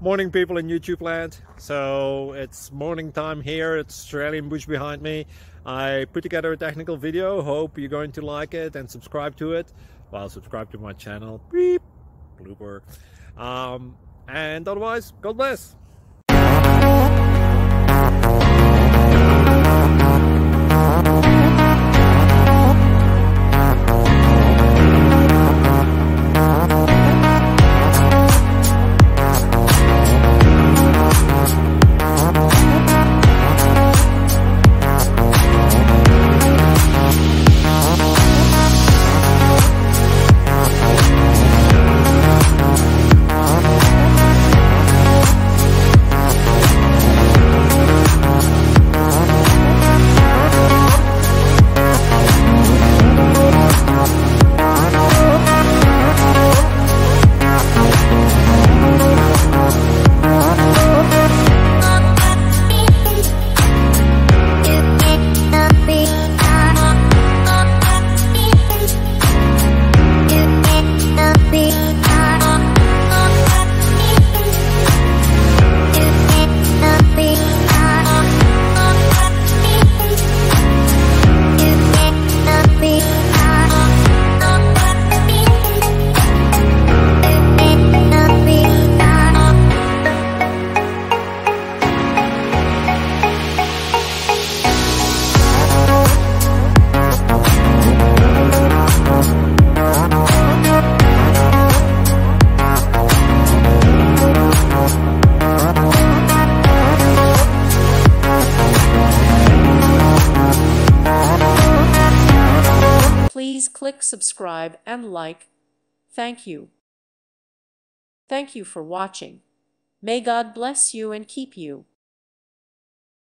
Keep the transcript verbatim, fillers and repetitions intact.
Morning, people in YouTube land. So it's morning time here. It's Australian bush behind me. I put together a technical video. Hope you're going to like it and subscribe to it. Well, subscribe to my channel. Beep. Blooper. Um, and otherwise, God bless. Please click subscribe and like. Thank you. Thank you for watching. May God bless you and keep you.